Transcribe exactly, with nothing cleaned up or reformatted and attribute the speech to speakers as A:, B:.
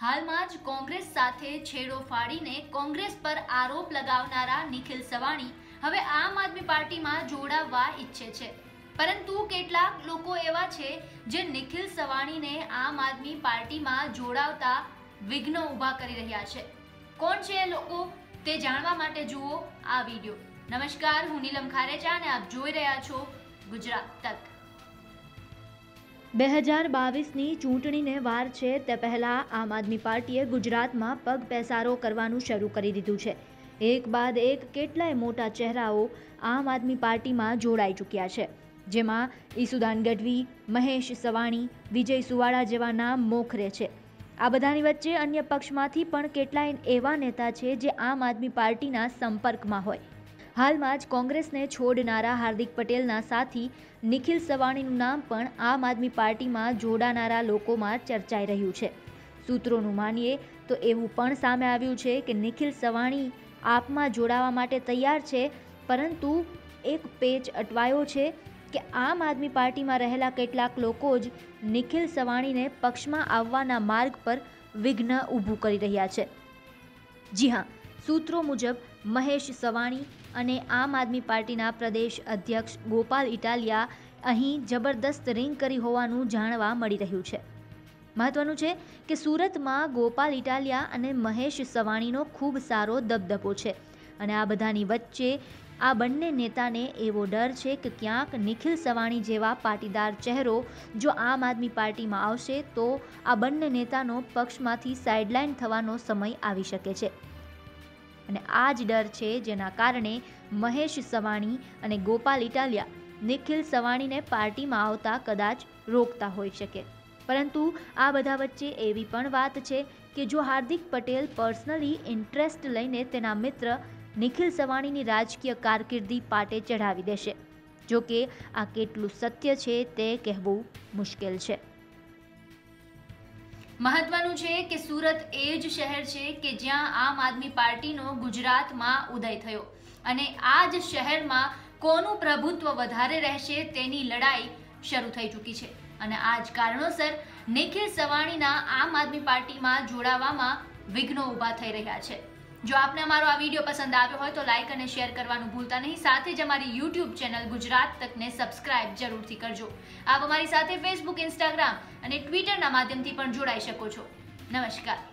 A: હાલમાં જ કોંગ્રેસ સાથે છેડો ફાડીને કોંગ્રેસ પર આરોપ લગાવનારા નિખિલ સવાણી હવે આમ આદમી પાર્ટીમાં જોડાવવા ઈચ્છે છે, પરંતુ કેટલાક લોકો એવા છે જે નિખિલ સવાણીને આમ આદમી પાર્ટીમાં જોડાવતા વિઘ્નો ઊભા કરી રહ્યા છે। કોણ છે એ લોકો તે જાણવા માટે જુઓ આ વિડીયો। નમસ્કાર, હું નીલમ ખારેચા અને આપ જોઈ રહ્યા છો ગુજરાત તક।
B: બે હજાર બાવીસની ચૂંટણીને વાર છે તે પહેલાં આમ આદમી પાર્ટીએ ગુજરાતમાં પગ પેસારો કરવાનું શરૂ કરી દીધું છે। એક બાદ એક કેટલાય મોટા ચહેરાઓ આમ આદમી પાર્ટીમાં જોડાઈ ચૂક્યા છે, જેમાં ઈસુદાન ગઢવી, મહેશ સવાણી, વિજય સુવાળા જેવા નામ મોખરે છે। આ બધાની વચ્ચે અન્ય પક્ષમાંથી પણ કેટલાય એવા નેતા છે જે આમ આદમી પાર્ટીના સંપર્કમાં હોય। હાલમાં જ કોંગ્રેસને છોડનારા હાર્દિક પટેલના સાથી નિખિલ સવાણીનું નામ પણ આમ આદમી પાર્ટીમાં જોડાનારા લોકોમાં ચર્ચાઈ રહ્યું છે। સૂત્રોનું માનીએ તો એવું પણ સામે આવ્યું છે કે નિખિલ સવાણી આપમાં જોડાવા માટે તૈયાર છે, પરંતુ એક પેચ અટવાયો છે કે આમ આદમી પાર્ટીમાં રહેલા કેટલાક લોકો જ નિખિલ સવાણીને પક્ષમાં આવવાના માર્ગ પર વિઘ્ન ઊભું કરી રહ્યા છે। જી હા, સૂત્રો મુજબ મહેશ સવાણી અને આમ આદમી પાર્ટીના પ્રદેશ અધ્યક્ષ ગોપાલ ઇટાલિયા અહીં જબરદસ્ત રિંગ કરી હોવાનું જાણવા મળી રહ્યું છે। મહત્વનું છે કે સુરતમાં ગોપાલ ઇટાલિયા અને મહેશ સવાણીનો ખૂબ સારો દબદબો છે અને આ બધાની વચ્ચે આ બંને નેતાને એવો ડર છે કે ક્યાંક નિખિલ સવાણી જેવા પાટીદાર ચહેરો જો આમ આદમી પાર્ટીમાં આવશે તો આ બંને નેતાનો પક્ષમાંથી સાઇડલાઇન થવાનો સમય આવી શકે છે અને આ જ ડર છે જેના કારણે મહેશ સવાણી અને ગોપાલ ઇટાલિયા નિખિલ સવાણીને પાર્ટીમાં આવતા કદાચ રોકતા હોઈ શકે। પરંતુ આ બધા વચ્ચે એવી પણ વાત છે કે જો હાર્દિક પટેલ પર્સનલી ઇન્ટરેસ્ટ લઈને તેના મિત્ર નિખિલ સવાણીની રાજકીય કારકિર્દી પાટે ચઢાવી દેશે। જો કે આ કેટલું સત્ય છે તે કહેવું મુશ્કેલ છે।
A: મહત્વનું છે કે સુરત એ જ શહેર છે કે જ્યાં આમ આદમી પાર્ટીનો ગુજરાતમાં ઉદય થયો અને આ જ શહેરમાં કોનું પ્રભુત્વ વધારે રહેશે તેની લડાઈ શરૂ થઈ ચૂકી છે અને આ જ કારણોસર નિખિલ સવાણીના આમ આદમી પાર્ટીમાં જોડાવામાં વિઘ્નો ઊભા થઈ રહ્યા છે। જો આપને અમારો આ વિડીયો પસંદ આવ્યો હોય તો લાઇક અને શેર કરવાનું ભૂલતા નહીં। સાથે જ અમારી યુટ્યુબ ચેનલ ગુજરાત તકને સબસ્ક્રાઇબ જરૂરથી કરજો। આપ અમારી સાથે ફેસબુક, ઇન્સ્ટાગ્રામ અને ટ્વિટરના માધ્યમથી પણ જોડાઈ શકો છો। નમસ્કાર।